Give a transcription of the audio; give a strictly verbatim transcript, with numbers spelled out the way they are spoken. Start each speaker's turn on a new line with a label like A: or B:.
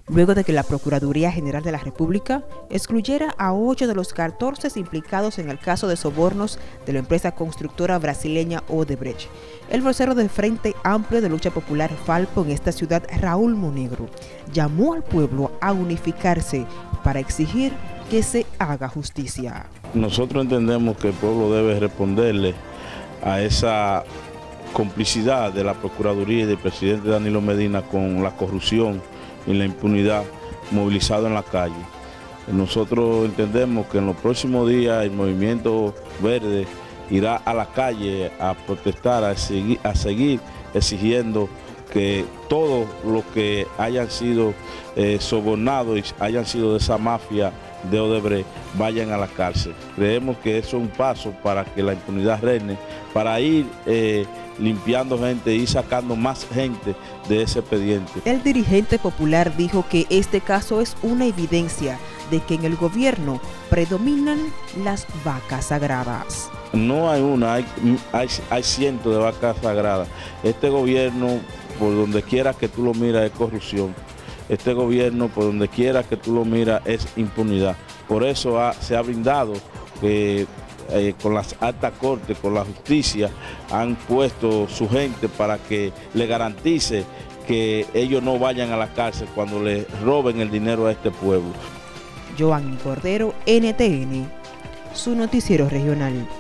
A: luego de que la Procuraduría General de la República excluyera a ocho de los catorce implicados en el caso de sobornos de la empresa constructora brasileña Odebrecht. El vocero del Frente Amplio de Lucha Popular Falpo en esta ciudad, Raúl Monegro, llamó al pueblo a unificarse para exigir que se haga justicia.
B: Nosotros entendemos que el pueblo debe responderle a esa complicidad de la Procuraduría y del presidente Danilo Medina con la corrupción y la impunidad movilizado en la calle. Nosotros entendemos que en los próximos días el Movimiento Verde irá a la calle a protestar, a seguir, a seguir exigiendo que todos los que hayan sido eh, sobornados y hayan sido de esa mafia de Odebrecht vayan a la cárcel. Creemos que eso es un paso para que la impunidad reine, para ir eh, limpiando gente y sacando más gente de ese expediente.
A: El dirigente popular dijo que este caso es una evidencia de que en el gobierno predominan las vacas sagradas.
B: No hay una, hay, hay, hay cientos de vacas sagradas. Este gobierno, por donde quiera que tú lo miras, es corrupción. Este gobierno, por donde quiera que tú lo miras, es impunidad. Por eso ha, se ha brindado que eh, con las altas cortes, con la justicia, han puesto su gente para que le garantice que ellos no vayan a la cárcel cuando le roben el dinero a este pueblo.
A: Joanny Cordero, N T N, su noticiero regional.